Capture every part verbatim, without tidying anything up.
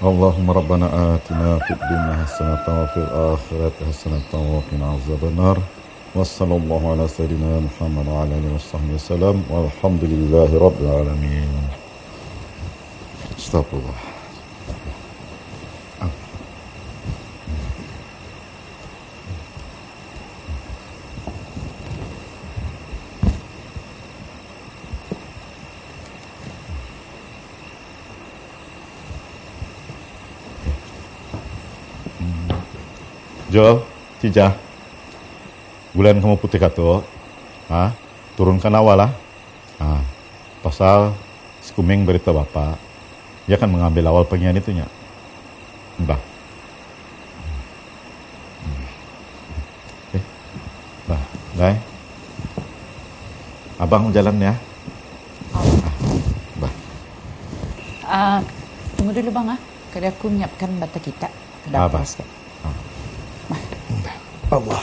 Allahumma rabbana atina fid dunya hasanatan wa fil akhirati hasanatan wa qina azabannar. Wassallallahu ala sayyidina Muhammad wa ala alihi washabbihi wasallam walhamdulillahi rabbil alamin. Astagfirullah. Jo, Cija, bulan kamu putih kata, ah, turunkan awal lah, ah, pasal sekuming berita bapa, dia akan mengambil awal pengian itunya, bah, eh, bah, dah, abang jalan ya, ah, bah, ah, tunggu dulu bang ah, kadang aku menyiapkan bata kita, kadang apa? Allah.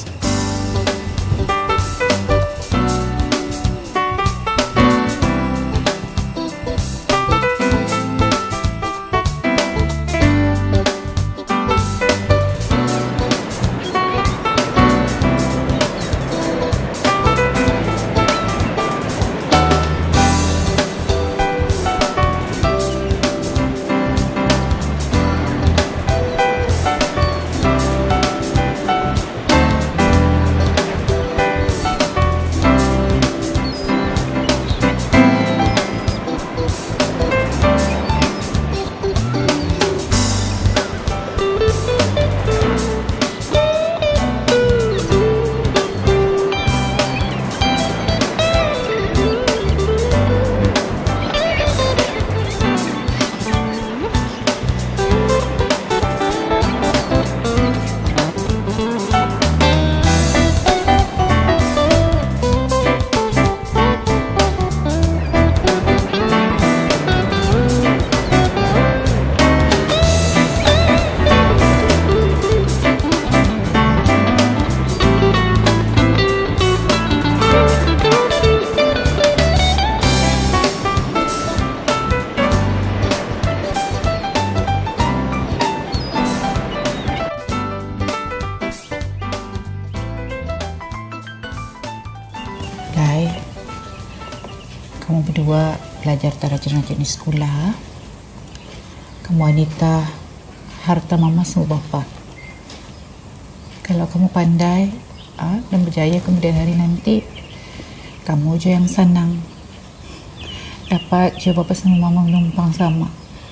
Lai, kamu berdua belajar rajin-rajin di sekolah. Kamu wanita, harta mama semua bapa. Kalau kamu pandai ah, dan berjaya kemudian hari nanti, kamu je yang senang. Dapat je bapa sama mama menumpang sama.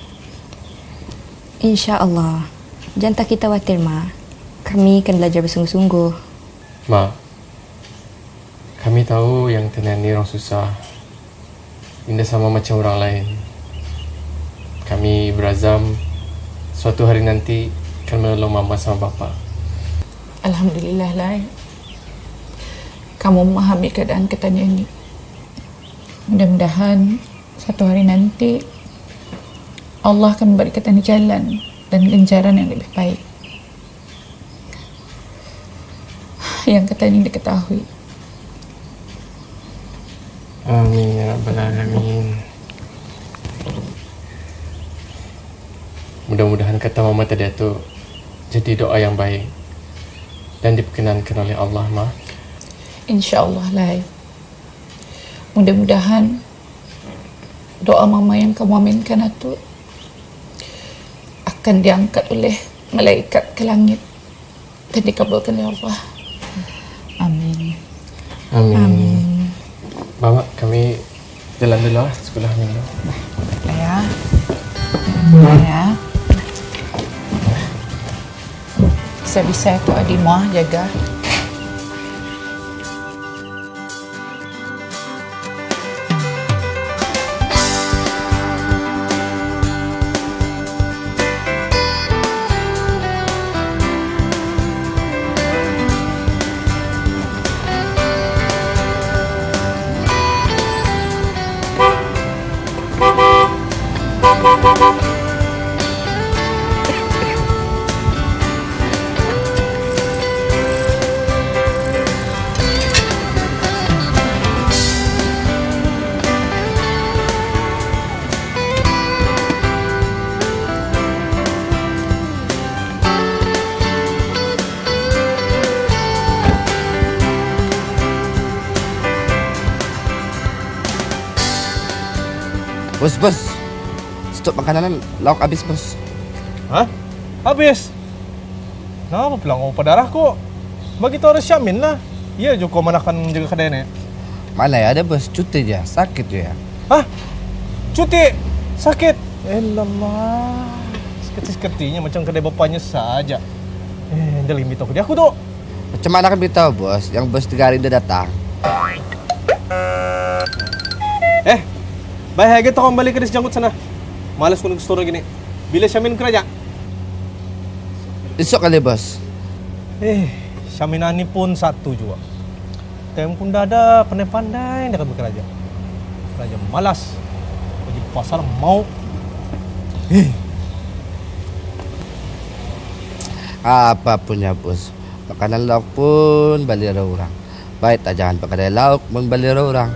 InsyaAllah. Jangan tak kita khawatir, Ma. Kami akan belajar bersungguh-sungguh. Ma, kami tahu yang Tenan ni orang susah. Indah sama macam orang lain. Kami berazam suatu hari nanti akan menolong mama sama bapa. Alhamdulillah, Lai. Kamu memahami keadaan katanya ini. Mudah-mudahan satu hari nanti Allah akan memberi katanya jalan dan ganjaran yang lebih baik. Yang katanya diketahui. Amin ya rabbal alamin. Mudah-mudahan kata mama tadi itu jadi doa yang baik dan diperkenankan oleh Allah, Ma. InsyaAllah, Lai. Mudah-mudahan doa mama yang kamu aminkan itu akan diangkat oleh malaikat ke langit dan dikabulkan oleh Allah. Amin. Amin. Amin. Mama, kami jalan dulu lah sekolah minggu. Ya. Ya. Bisa-bisa itu adik muah jaga. Bos, bos. Stok makanan lauk habis, bos. Hah? Habis? Kenapa bilang mau padarah kok? Bagi tu harus Syamin lah. Iya Joko manakan jaga kedai ni. Mana ya ada bos, cuti dia, sakit tu ya. Hah? Cuti? Sakit? Elamah. Sekerti-sekertinya macam kedai bapaknya saja. Eh, dia limit aku dia aku tu. Macam mana kan beritahu bos, yang bos tiga hari dia datang. Eh, baik aja kau balik ke janggut sana. Malas aku nak store gini. Bila Syamin kerja? Esok kali bos. Eh, Syaminani pun satu juga. Tem pun dah ada pandai-pandai dekat bekerja. Kerja malas. Pergi pasar mau. Eh. Apapun ya bos. Makanan lauk pun balik orang. Baik tak jangan pakai lauk pun balik orang.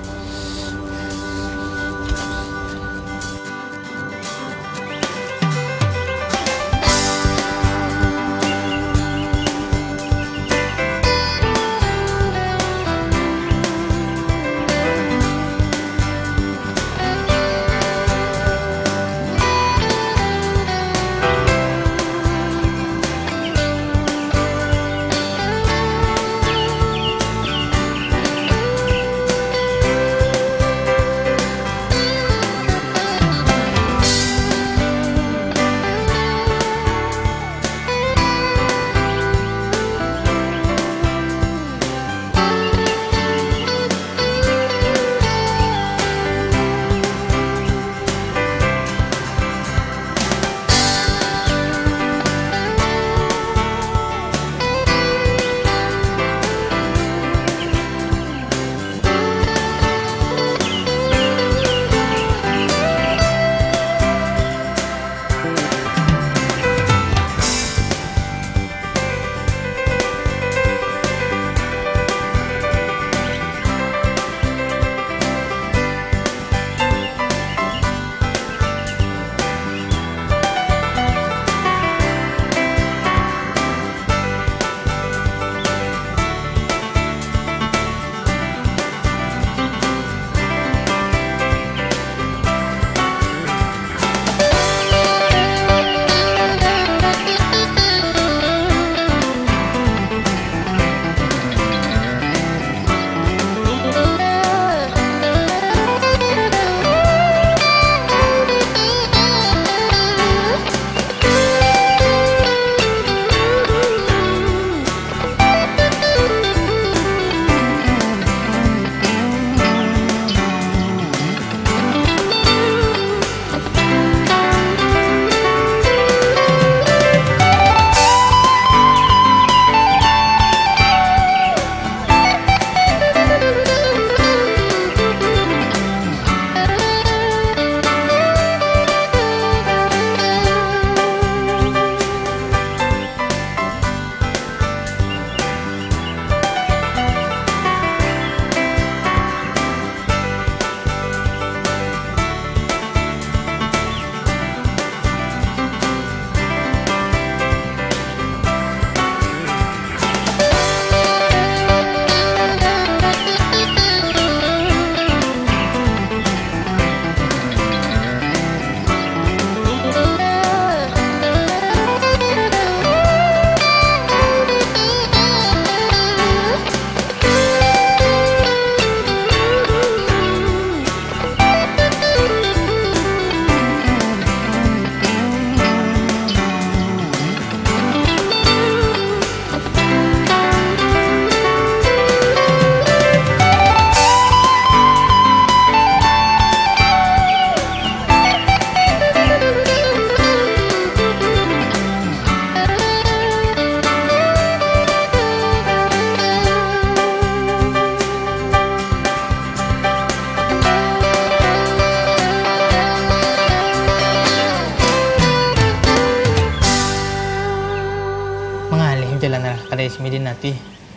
kadai semedin nanti.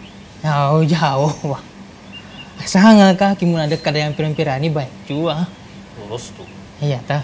Jauh jauh wah. Sahanga ka kimun ada kadai yang pirang-pirang ni baik juga. Lurus tu. Iya tah.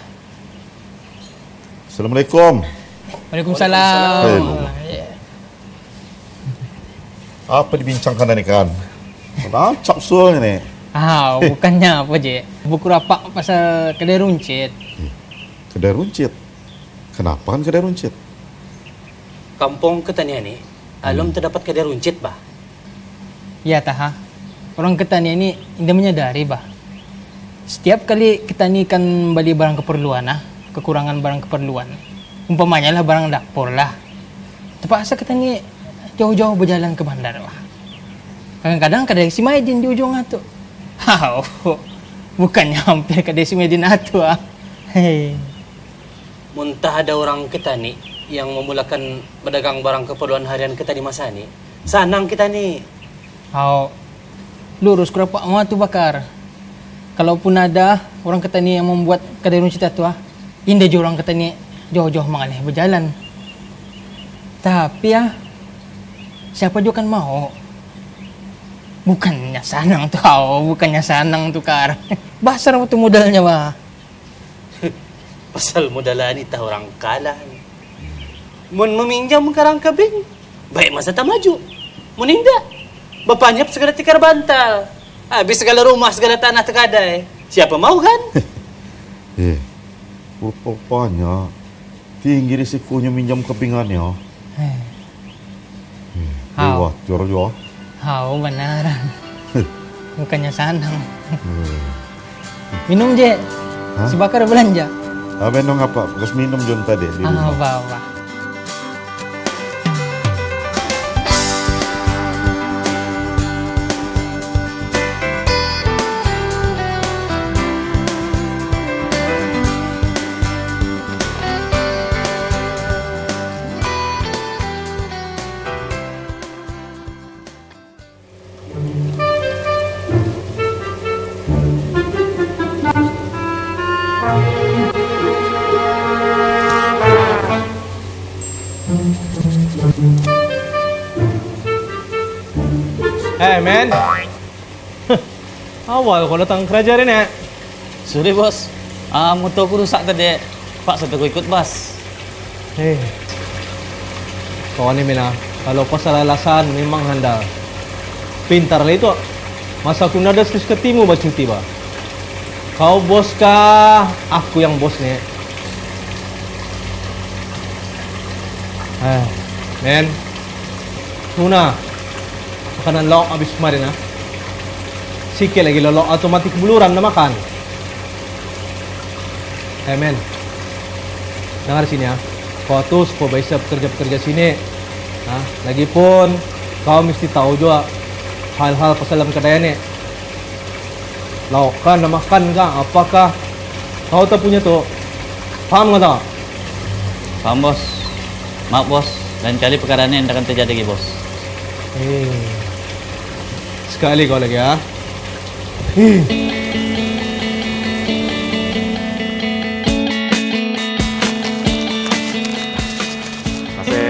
Assalamualaikum. Waalaikumsalam. Hey. Apa dibincangkan ni kan? Rancak suanya ni. Ah, bukannya apa je. Buku rapak pasal kedai runcit. Eh, kedai runcit? Kenapa kan kedai runcit? Kampung Ketania ni, alum Hmm. terdapat kedai runcit, bah. Ya taha. Orang Ketania ini tidak menyadari bah. Setiap kali Ketani kan beli barang keperluan ah, kekurangan barang keperluan. Umpamanya lah barang dapur lah. Terpaksa Ketani jauh-jauh berjalan ke bandar bah. Kadang-kadang kedai si Maidin di ujung itu. Hau, bukannya hampir kedai si Maidin itu ah. Hei. Muntah ada orang Ketani yang memulakan berdagang barang keperluan harian kita di masa ini. Sanang kita ni. Hau, lurus kerapak mau tu bakar. Kalaupun ada orang Ketani yang membuat kedai runcit itu ah, indah je orang Ketani jauh-jauh mengalih berjalan. Tapi ya, siapa juga kan mau. Bukannya sanang tu, oh, bukannya sanang tu kar. Basar waktu modalnya wah. Pasal modalan itah orang kalah. Mun meminjam karang kabing, baik masa tak maju. Mun indah, bapaknya segala tikar bantal. Habis segala rumah, segala tanah terkadai. Siapa mau kan? Eh, rupanya tinggi risikonya minjam kepingannya. Hei. Eh, Hau. khawatir juga. Hau benaran. Bukannya sanang. Minum je. Hah? Si bakar belanja. Abang dong apa? Terus minum John tadi di Ah, rumah. apa-apa. Hey man. Awal kau datang kerja ni. Sorry bos, ah motor aku rusak tadi. Pak saya aku ikut bas. Hei. Kau ni Mina, kalau pasal alasan memang handal. Pintar lah itu. Masa aku nada terus ketimu baca tiba. Kau bos kah? Aku yang bos ni. Eh, men. Tuna. Makanan lauk habis kemarin ah. Sikit lagi lauk otomatik buluran nak makan. Eh men. Dengar sini ah. Kau tu supervisor pekerja-pekerja sini. Ah, lagipun kau mesti tahu juga hal-hal pasal dalam kedai ni. Lauk kan nak makan kah? Apakah kau tak punya tu? Faham ke tak? Paham bos. Maaf bos, lain kali perkara ini tidak akan terjadi lagi bos. Eh. Sekali kau lagi ah. Eh. Masih.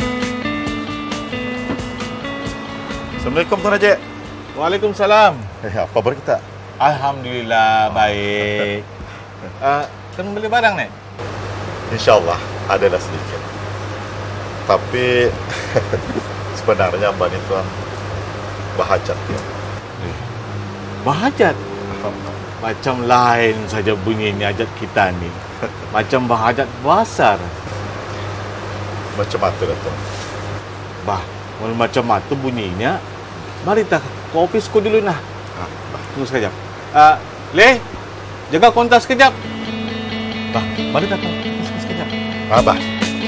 Assalamualaikum Tuan Haji. Waalaikumsalam. Eh, apa kabar kita? Alhamdulillah baik. Uh, kan beli barang ni? InsyaAllah adalah sedikit. Tapi sebenarnya Abang itu bahajat dia. Bahajat? Macam lain saja bunyinya hajat kita ni. Macam bahajat besar. Macam apa dah Tuan? Bah, kalau macam itu bunyinya, mari kita ke ofisku dulu nah. Ah, bah. Tunggu sekejap. Uh, Le, jaga kontak sekejap. Bah, mari kita ke ofisku sekejap. Ah, bah.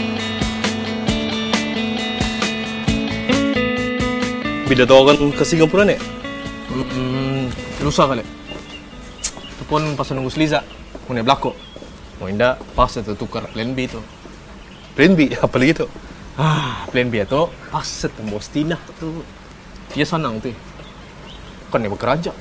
Bila tahu kan ke Singapura ni? Hmm, lusa kali. Itu pun pas nunggu Sliza. Punya belakang. Mau indah pas itu tukar plan B tu. Plan B, apa lagi tu? Ah, plan B tu pas itu bos Tina tu. Dia sanang tu. Kan dia bekerja.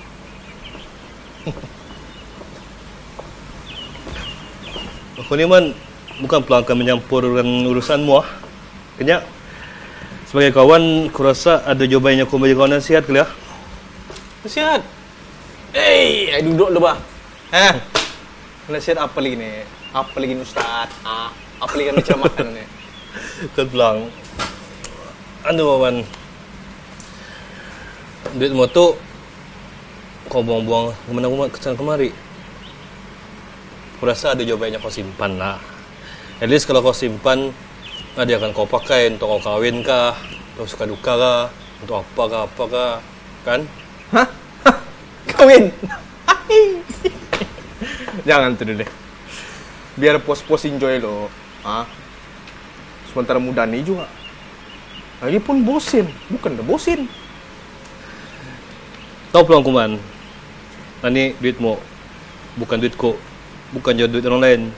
Aku ni man bukan pula akan menyampur dengan urusanmu ah. Kenyak. Sebagai kawan, aku rasa ada jawabannya aku bagi kawan nasihat ke lah. Nasihat? Eh, hey, duduk dulu bah. Eh, nasihat apa lagi ni? Apa lagi ni Ustaz? Ah, apa lagi ni ceramahkan ni? Kan pulang. Anu man. Duit motor kau buang-buang kemana-mana kesana kemari. Kurasa ada jawabannya kau simpan lah. At least kalau kau simpan, nah dia akan kau pakai untuk kau kawin kah, untuk suka duka kah, untuk apa kah, apa kah, kan? Hah? Kawin? Jangan tuh deh. Biar pos-pos enjoy lo. Ah. Sementara muda nih juga. Lagi pun bosin, bukan dah bosin. Tahu peluang kuman. Ini duitmu, bukan duitku, bukan juga duit orang lain.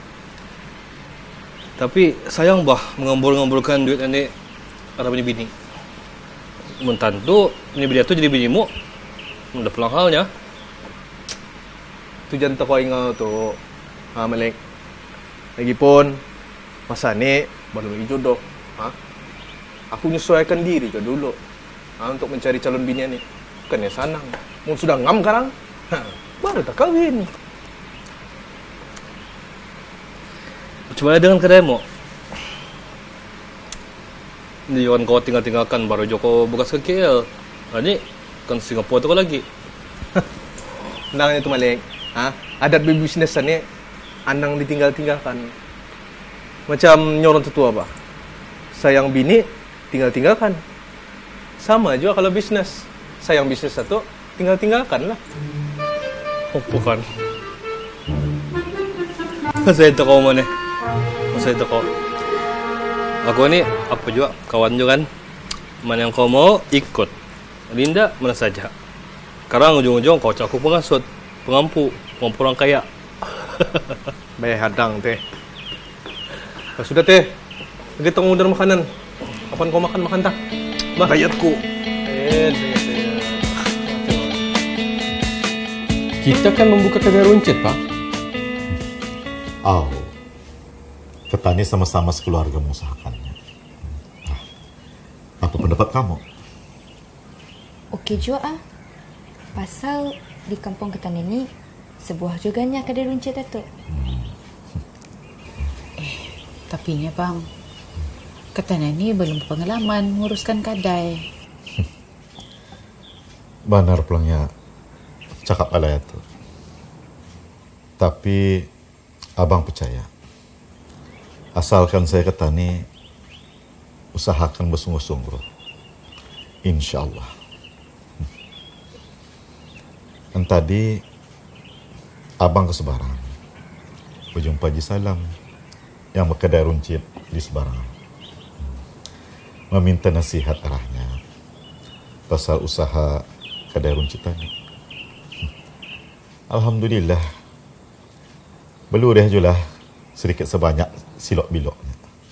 Tapi sayang bah mengambur-ngamburkan duit ini ada punya bini. Mentantu ini bini tu jadi binimu. Udah pelang halnya. Tu jangan kau ingat tu, ha Malik. Lagipun masa ni baru lagi jodoh, ha? Aku menyesuaikan diri ke dulu, ha, untuk mencari calon bini ni. Bukan ya sanang. Mun sudah ngam sekarang, ha, baru tak kahwin. Cuma dengan kedaimu. Ini orang kau tinggal-tinggalkan baru Joko bekas ke K L. Ha, ni kan Singapura tu kau lagi. Nang itu Malik, ha? Adat berbisnes ni andang ditinggal-tinggalkan. Macam nyorong tetua apa? Sayang bini tinggal-tinggalkan. Sama juga kalau bisnes. Sayang bisnes satu tinggal-tinggalkan lah. Oh, bukan. Saya tahu kau mana. Saya tahu kau. Aku ni apa juga kawan juga kan. Mana yang kau mau ikut. Linda mana saja. Sekarang ujung-ujung kau cakap pengasut, pengampu, orang kaya. Bayar hadang teh. Nah, sudah teh. Lagi tunggu order makanan. Kapan kau makan makan tak? Mah rakyatku. Eh, Kita kan membuka kedai runcit, Pak. Oh. Ketani sama-sama sekeluarga mengusahakannya. Nah, apa pendapat kamu? Okey juga ah. Pasal di kampung Ketan ini sebuah juganya kedai runcit Datuk. Hmm. Eh, tapinya bang, Ketan ini belum pengalaman menguruskan kedai. Benar pulangnya cakap alaya tu. Tapi abang percaya. Asalkan saya Ketani usahakan bersungguh-sungguh. InsyaAllah. Kan tadi abang ke Sebarang. Berjumpa Haji Salam yang berkedai runcit di Sebarang. Meminta nasihat arahnya pasal usaha kedai runcit tadi. Alhamdulillah. Belum deh julah sedikit sebanyak silok-biloknya.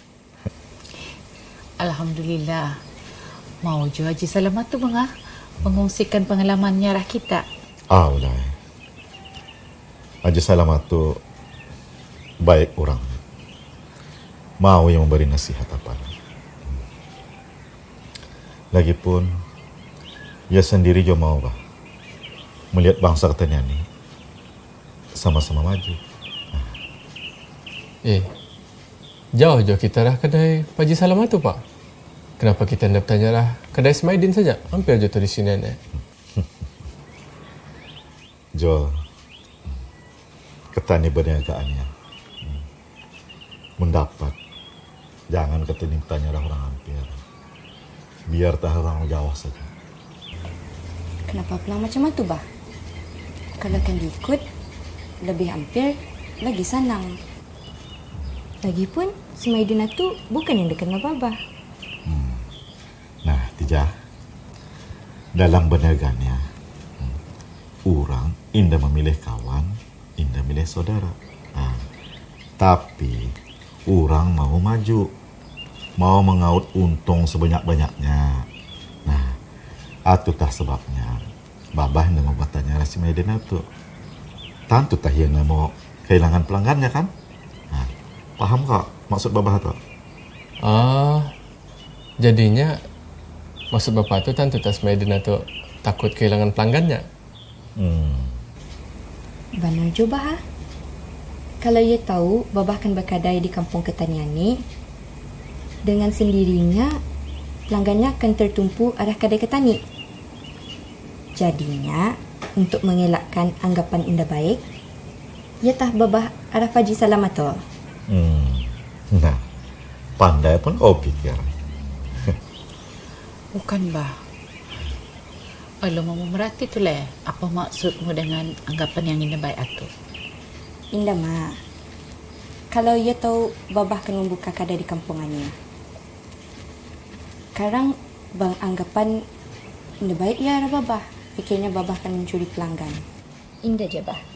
Alhamdulillah. Mau juga Haji Salamat tu bang ah mengungsikan pengalamannya arah kita. Ah, udah. Haji Salamat tu baik orang. Mau yang memberi nasihat apa. Lagipun dia sendiri juga mau bah melihat bangsa Ketan ini sama-sama maju. Eh, jauh je kita dah kedai Pak Haji Salamat tu, Pak. Kenapa kita hendak bertanya lah kedai Smaidin saja? Hampir je tu di sini ni. Jo, Ketan ni berniagaannya. Mendapat. Jangan Ketan tanya orang hampir. Biar tak orang jauh saja. Kenapa pula macam itu, bah? Kalau kan diikut, lebih hampir, lagi senang. Lagipun, Semaidina tu bukan yang dikenal Babah. Hmm. Nah, Tijah, dalam berniaganya, hmm, orang indah memilih kawan, indah memilih saudara. Nah, tapi, orang mau maju, mau mengaut untung sebanyak-banyaknya. Nah, atutah sebabnya, Babah hendak membuatnya rasi Semaidina tu. Tentu tak ia mau kehilangan pelanggannya kan? Nah, paham kak maksud Babah tu? Ah, jadinya maksud Bapak tu tentu tak Semaidina tu takut kehilangan pelanggannya. Hmm. Benar juga, ha? Kalau ia tahu Babah akan berkadai di kampung Ketanian ni, dengan sendirinya pelanggannya akan tertumpu arah kedai Ketani. Jadinya untuk mengelakkan anggapan indah baik, ya tah babah arah Haji Salamat tu. Hmm. Nah, pandai pun kau pikir. Bukan, bah. Kalau mau merhati tu lah, apa maksudmu dengan anggapan yang indah baik itu? Indah mak, kalau ia tahu babah akan membuka kedai di kampungannya. Sekarang bang anggapan indah baik ya arah babah. Fikirnya babah akan mencuri pelanggan. Indah je bah.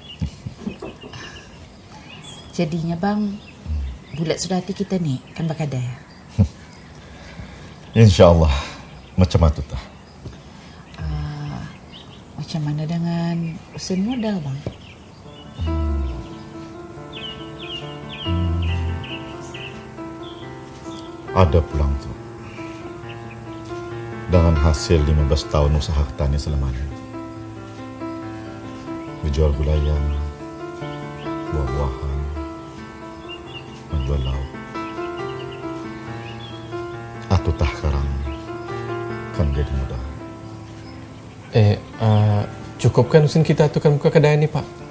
Jadinya bang, bulat sudah hati kita ni kan bakadai. InsyaAllah macam itu tah. Uh, macam mana dengan usaha modal bang? Ada pulang tu. Dengan hasil lima belas tahun usaha tani selamanya. Menjual gulayan, buah-buahan, menjual lauk. Atau tah sekarang kan jadi mudah. Eh, uh, cukupkan usin kita tu kan buka kedai ni, Pak?